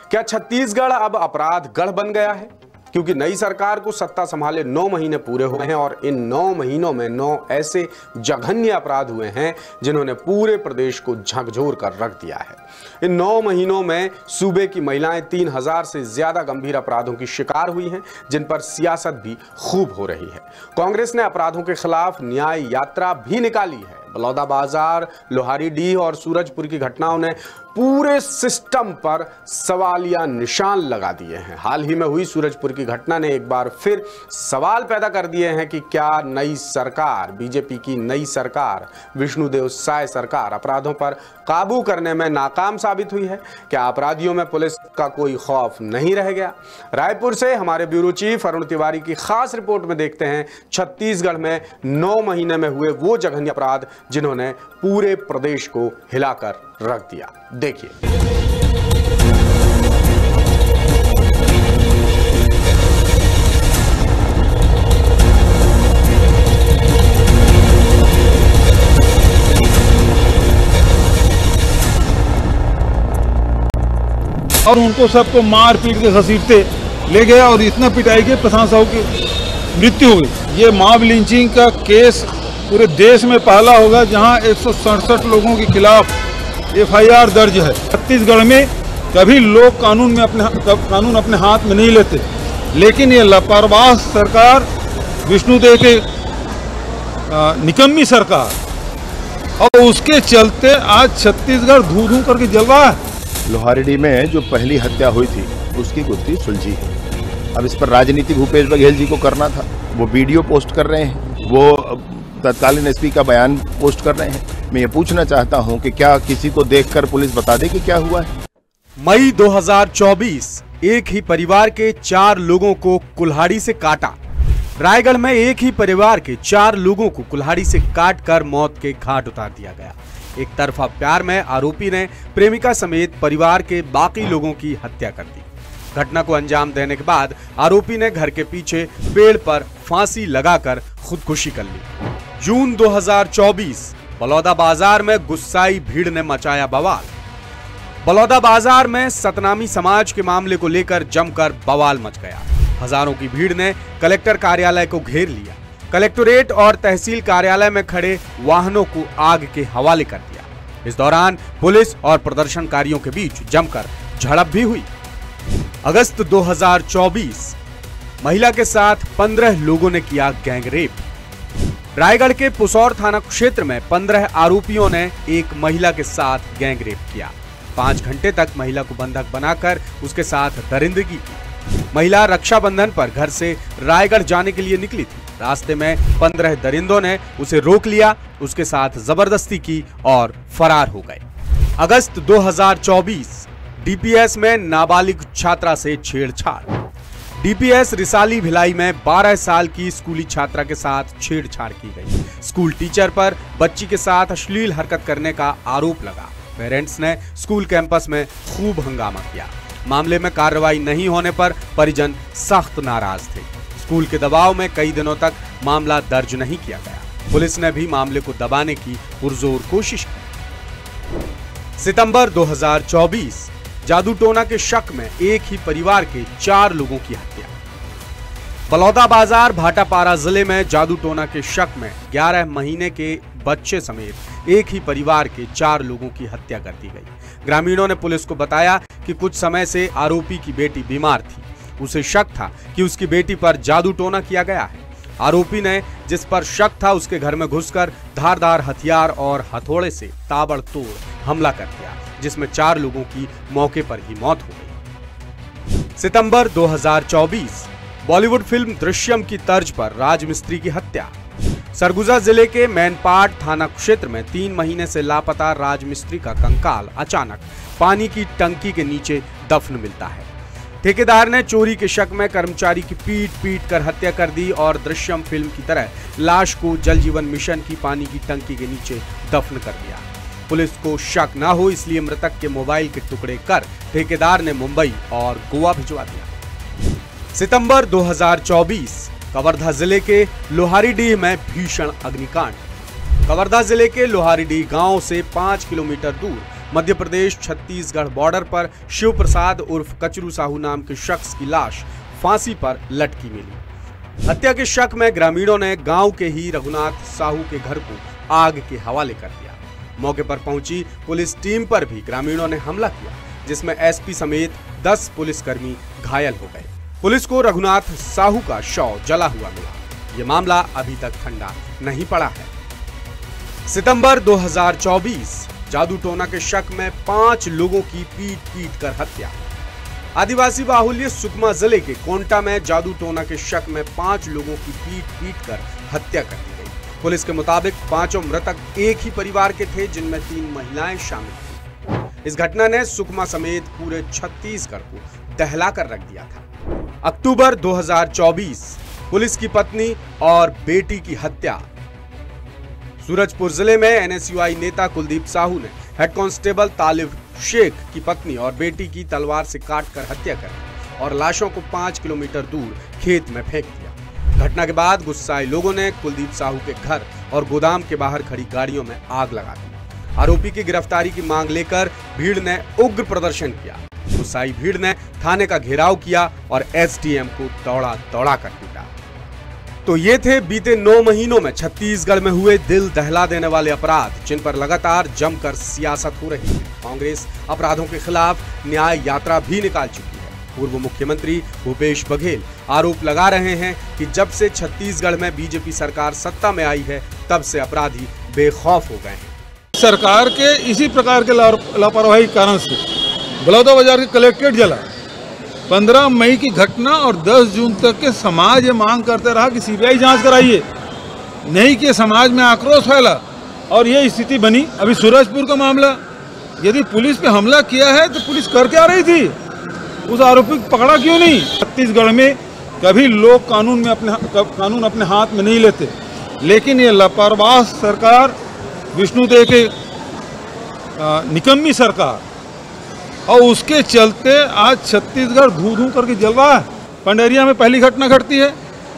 क्या छत्तीसगढ़ अब अपराध गढ़ बन गया है? क्योंकि नई सरकार को सत्ता संभाले 9 महीने पूरे हुए हैं और इन 9 महीनों में 9 ऐसे जघन्य अपराध हुए हैं जिन्होंने पूरे प्रदेश को झकझोर कर रख दिया है। इन 9 महीनों में सूबे की महिलाएं 3000 से ज्यादा गंभीर अपराधों की शिकार हुई हैं, जिन पर सियासत भी खूब हो रही है। कांग्रेस ने अपराधों के खिलाफ न्याय यात्रा भी निकाली है। बलौदाबाजार, लोहारीडीह और सूरजपुर की घटनाओं ने पूरे सिस्टम पर सवालिया निशान लगा दिए हैं। हाल ही में हुई सूरजपुर की घटना ने एक बार फिर सवाल पैदा कर दिए हैं कि क्या नई सरकार, बीजेपी की नई सरकार, विष्णुदेव साय सरकार अपराधों पर काबू करने में नाकाम साबित हुई है? क्या अपराधियों में पुलिस का कोई खौफ नहीं रह गया? रायपुर से हमारे ब्यूरो चीफ अरुण तिवारी की खास रिपोर्ट में देखते हैं छत्तीसगढ़ में 9 महीने में हुए वो जघन्य अपराध जिन्होंने पूरे प्रदेश को हिलाकर रख दिया। देखिए। और उनको सबको मार पीट के घसीटते ले गया और इतना पिटाई के प्रशांत साहू की मृत्यु हो गई। ये मॉब लिंचिंग का केस पूरे देश में पहला होगा जहां 167 लोगों के खिलाफ FIR दर्ज है। छत्तीसगढ़ में कभी लोग कानून अपने हाथ में नहीं लेते, लेकिन ये लापरवाह सरकार, विष्णुदेव के निकम्मी सरकार, और उसके चलते आज छत्तीसगढ़ धू धू करके जल रहा है। लोहारीडीह में जो पहली हत्या हुई थी उसकी गुत्थी सुलझी है। अब इस पर राजनीति भूपेश बघेल जी को करना था। वो वीडियो पोस्ट कर रहे हैं, वो तत्कालीन SP का बयान पोस्ट कर रहे हैं। मैं ये पूछना चाहता हूं कि क्या किसी को देखकर पुलिस बता दे कि क्या हुआ है? मई 2024, एक ही परिवार के 4 लोगों को कुल्हाड़ी से काटा। रायगढ़ में एक ही परिवार के 4 लोगों को कुल्हाड़ी से काटकर मौत के घाट उतार दिया गया। एक तरफा प्यार में आरोपी ने प्रेमिका समेत परिवार के बाकी लोगों की हत्या कर दी। घटना को अंजाम देने के बाद आरोपी ने घर के पीछे पेड़ पर फांसी लगाकर खुदकुशी कर ली। जून 2024, बलौदाबाजार में गुस्साई भीड़ ने मचाया बवाल। बलौदाबाजार में सतनामी समाज के मामले को लेकर जमकर बवाल मच गया। हजारों की भीड़ ने कलेक्टर कार्यालय को घेर लिया। कलेक्टोरेट और तहसील कार्यालय में खड़े वाहनों को आग के हवाले कर दिया। इस दौरान पुलिस और प्रदर्शनकारियों के बीच जमकर झड़प भी हुई। अगस्त 2024, महिला के साथ 15 लोगों ने किया गैंगरेप। रायगढ़ के पुसौर थाना क्षेत्र में 15 आरोपियों ने एक महिला के साथ गैंगरेप किया। 5 घंटे तक महिला को बंधक बनाकर उसके साथ दरिंदगी की। महिला रक्षाबंधन पर घर से रायगढ़ जाने के लिए निकली थी। रास्ते में 15 दरिंदों ने उसे रोक लिया, उसके साथ जबरदस्ती की और फरार हो गए। अगस्त 2024, DPS में नाबालिग छात्रा से छेड़छाड़। DPS रिसाली भिलाई में 12 साल की स्कूली छात्रा के साथ छेड़छाड़ की गई। स्कूल टीचर पर बच्ची के साथ अश्लील हरकत करने का आरोप लगा। पेरेंट्स ने स्कूल कैंपस में खूब हंगामा किया। मामले में कार्रवाई नहीं होने पर परिजन सख्त नाराज थे। स्कूल के दबाव में कई दिनों तक मामला दर्ज नहीं किया गया। पुलिस ने भी मामले को दबाने की पुरजोर कोशिश की। सितंबर 2024, जादूटोना के शक में एक ही परिवार के 4 लोगों की हत्या। बलौदाबाजार भाटापारा जिले में जादूटोना के शक में 11 महीने के बच्चे समेत एक ही परिवार के 4 लोगों की हत्या कर दी गई। ग्रामीणों ने पुलिस को बताया कि कुछ समय से आरोपी की बेटी बीमार थी। उसे शक था कि उसकी बेटी पर जादूटोना किया गया है। आरोपी ने जिस पर शक था उसके घर में घुसकर धारदार हथियार और हथौड़े से ताबड़तोड़ हमला कर दिया, जिसमें 4 लोगों की मौके पर ही मौत हो गई। सितंबर 2024, बॉलीवुड फिल्म दृश्यम की तर्ज पर राजमिस्त्री की हत्या। सरगुजा जिले के मैनपाट थाना क्षेत्र में 3 महीने से लापता राजमिस्त्री का कंकाल अचानक पानी की टंकी के नीचे दफन मिलता है। ठेकेदार ने चोरी के शक में कर्मचारी की पीट कर हत्या कर दी और दृश्यम फिल्म की तरह लाश को जल जीवन मिशन की पानी की टंकी के नीचे दफन कर दिया। पुलिस को शक न हो इसलिए मृतक के मोबाइल के टुकड़े कर ठेकेदार ने मुंबई और गोवा भिजवा दिया। सितंबर 2024, कवर्धा जिले के लोहारीडीह में भीषण अग्निकांड। कवर्धा जिले के लोहारीडीह गांव से 5 किलोमीटर दूर मध्य प्रदेश छत्तीसगढ़ बॉर्डर पर शिव प्रसाद उर्फ कचरू साहू नाम के शख्स की लाश फांसी पर लटकी मिली। हत्या के शक में ग्रामीणों ने गांव के ही रघुनाथ साहू के घर को आग के हवाले कर दिया। मौके पर पहुंची पुलिस टीम पर भी ग्रामीणों ने हमला किया, जिसमें एसपी समेत 10 पुलिसकर्मी घायल हो गए। पुलिस को रघुनाथ साहू का शव जला हुआ मिला। ये मामला अभी तक ठंडा नहीं पड़ा है। सितंबर 2024 जादू टोना के शक में 5 लोगों की पीट कर हत्या। आदिवासी बाहुल्य सुकमा जिले के कोंटा में जादू टोना के शक में 5 लोगों की पीट कर हत्या कर दी गई। पुलिस के मुताबिक 5 मृतक एक ही परिवार के थे, जिनमें 3 महिलाएं शामिल थीं। इस घटना ने सुकमा समेत पूरे छत्तीसगढ़ को दहला कर रख दिया था। अक्टूबर 2024 पुलिस की पत्नी और बेटी की हत्या। सूरजपुर जिले में एनएसयूआई नेता कुलदीप साहू ने हेड कांस्टेबल तालिब शेख की पत्नी और बेटी की तलवार से काटकर हत्या कर दी और लाशों को 5 किलोमीटर दूर खेत में फेंक दिया। घटना के बाद गुस्साए लोगों ने कुलदीप साहू के घर और गोदाम के बाहर खड़ी गाड़ियों में आग लगा दी। आरोपी की गिरफ्तारी की मांग लेकर भीड़ ने उग्र प्रदर्शन किया। गुस्साई भीड़ ने थाने का घेराव किया और एसडीएम को दौड़ा कर पीटा। तो ये थे बीते 9 महीनों में छत्तीसगढ़ में हुए दिल दहला देने वाले अपराध, जिन पर लगातार जमकर सियासत हो रही है। कांग्रेस अपराधों के खिलाफ न्याय यात्रा भी निकाल चुकी है। पूर्व मुख्यमंत्री भूपेश बघेल आरोप लगा रहे हैं कि जब से छत्तीसगढ़ में बीजेपी सरकार सत्ता में आई है, तब से अपराधी बेखौफ हो गए हैं। सरकार के इसी प्रकार के लापरवाही कारण से बलौदाबाजार के कलेक्ट्रेट जला। 15 मई की घटना और 10 जून तक के समाज ये मांग करते रहा कि सीबीआई जांच कराइए, नहीं कि समाज में आक्रोश फैला और ये स्थिति बनी। अभी सूरजपुर का मामला, यदि पुलिस पे हमला किया है तो पुलिस कर क्या रही थी? उस आरोपी को पकड़ा क्यों नहीं? छत्तीसगढ़ में कभी लोग कानून अपने हाथ में नहीं लेते, लेकिन ये लापरवाह सरकार, विष्णुदेव के निकम्मी सरकार, और उसके चलते आज छत्तीसगढ़ धू करके जल रहा है। पंडेरिया में पहली घटना घटती है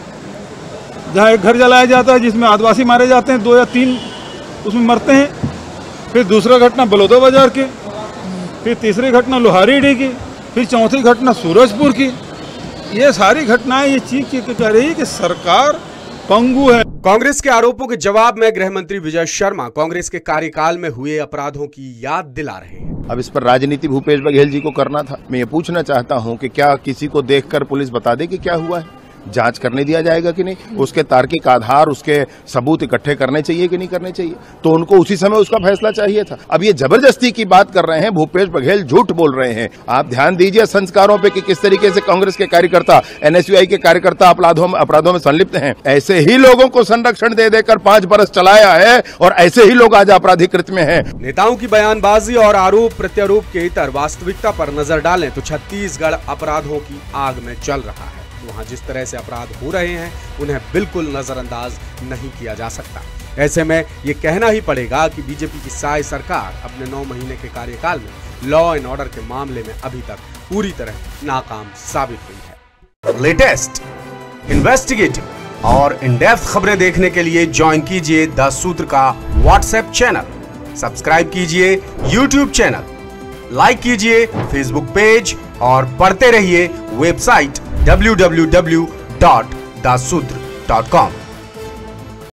जहां एक घर जलाया जाता है जिसमें आदिवासी मारे जाते हैं, 2 या 3 उसमें मरते हैं। फिर दूसरा घटना बलौदाबाजार की, फिर तीसरी घटना लोहारीडीह की, फिर चौथी घटना सूरजपुर की। ये सारी घटनाएं ये चीख के कह रही है कि सरकार पंगु है। कांग्रेस के आरोपों के जवाब में गृह मंत्री विजय शर्मा कांग्रेस के कार्यकाल में हुए अपराधों की याद दिला रहे हैं। अब इस पर राजनीति भूपेश बघेल जी को करना था। मैं ये पूछना चाहता हूं कि क्या किसी को देखकर पुलिस बता दे कि क्या हुआ है? जांच करने दिया जाएगा कि नहीं? उसके तार्किक आधार, उसके सबूत इकट्ठे करने चाहिए कि नहीं करने चाहिए? तो उनको उसी समय उसका फैसला चाहिए था। अब ये जबरदस्ती की बात कर रहे हैं, भूपेश बघेल झूठ बोल रहे हैं। आप ध्यान दीजिए संस्कारों पे कि किस तरीके से कांग्रेस के कार्यकर्ता, एनएसयूआई के कार्यकर्ता अपराधों में संलिप्त हैं। ऐसे ही लोगों को संरक्षण दे देकर 5 बरस चलाया है और ऐसे ही लोग आज आपराधिकृत में हैं। नेताओं की बयानबाजी और आरोप प्रत्यारोप के इतर वास्तविकता पर नजर डालें तो छत्तीसगढ़ अपराधों की आग में जल रहा है। वहां जिस तरह से अपराध हो रहे हैं, उन्हें बिल्कुल नजरअंदाज नहीं किया जा सकता। ऐसे में ये कहना ही पड़ेगा कि बीजेपी की साय सरकार अपने 9 महीने के कार्यकाल में लॉ एंड ऑर्डर के मामले में अभी तक पूरी तरह नाकाम साबित हुई है। लेटेस्ट, इन्वेस्टिगेटिव और इन डेप्थ खबरें देखने के लिए ज्वाइन कीजिए द सूत्र का व्हाट्सएप चैनल, सब्सक्राइब कीजिए यूट्यूब चैनल, लाइक कीजिए फेसबुक पेज और पढ़ते रहिए वेबसाइट www.dasudr.com।